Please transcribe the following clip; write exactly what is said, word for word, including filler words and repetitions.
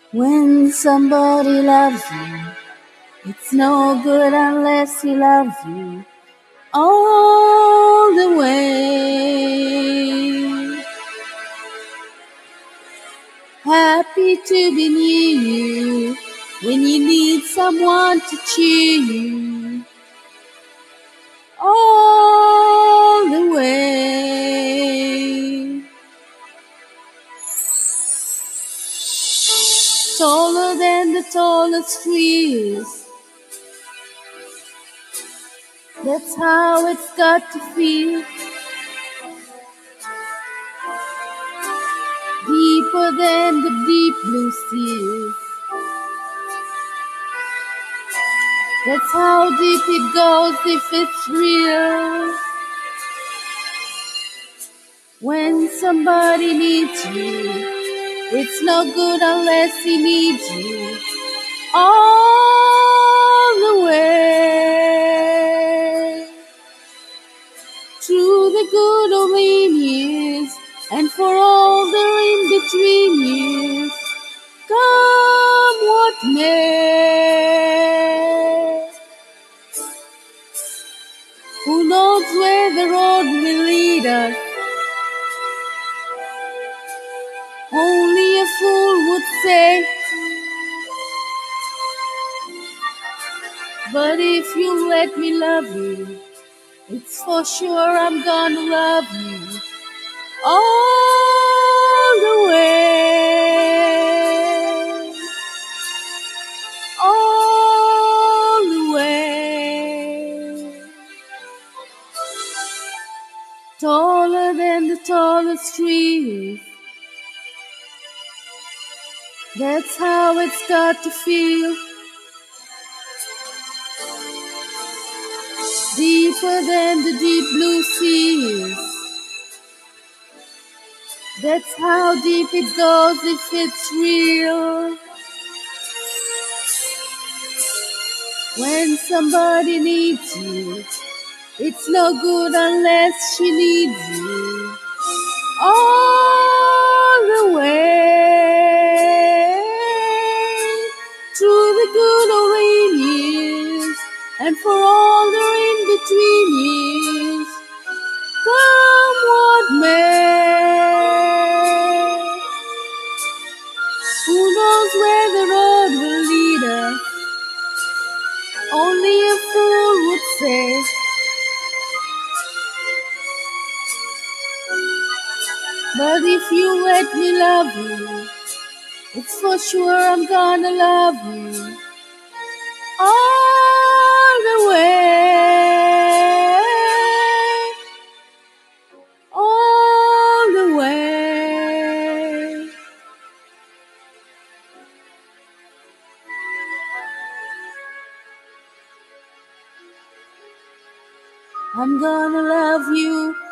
When somebody loves you, it's no good unless he loves you all the way. Happy to be near you when you need someone to cheer you all the way. Taller than the tallest trees, that's how it's got to feel. Deeper than the deep blue seas, that's how deep it goes if it's real. When somebody needs you, it's no good unless he needs you all the way. Through the good old lean years and for all the in-between years, come what may. Who knows where the road will lead us? Only a fool would say. But if you let me love you, it's for sure I'm gonna love you all the way, all the way. Taller than the tallest trees, that's how it's got to feel. Deeper than the deep blue seas, that's how deep it goes if it's real. When somebody needs you, it's no good unless she needs you all the way. Through the good old rain years and for all the in-between years, come what may. Who knows where the road will lead us? Only a fool would say. But if you let me love you, it's for sure I'm gonna love you all the way, all the way. I'm gonna love you